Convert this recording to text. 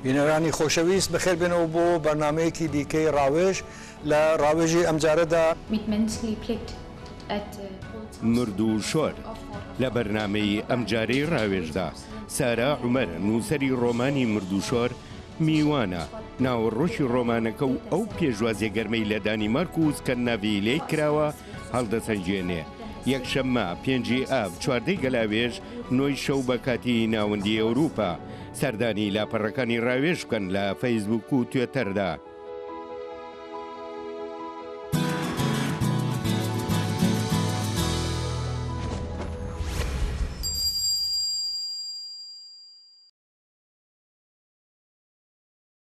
بینەرانی خۆشەویست بەخێر بێنەوە بۆ بەرنامەیەکی دیکەی ڕاوێژ لە ڕاوێژی ئەم جارەدا مرد و شۆر لە بەرنامەی ئەم جارەی ڕاوێژدا سارا عومەر نووسەری ڕۆمانی مرد و شۆر میوانە ناوەڕۆکی ڕۆمانەکە و ئەو پێشوازیە گەرمەی لە دانیمارک و سکەندیناڤیای کراوە هەڵدەسەنجێنێ. یەکشەممە 5 ئاب 14 گەلاوێژ 9 شەو بە کاتی ناوەندی ئەوروپا. سەردانی لاپەڕەکانی ڕاوێژ بکەن لە فەیسبوک و توێتەردا.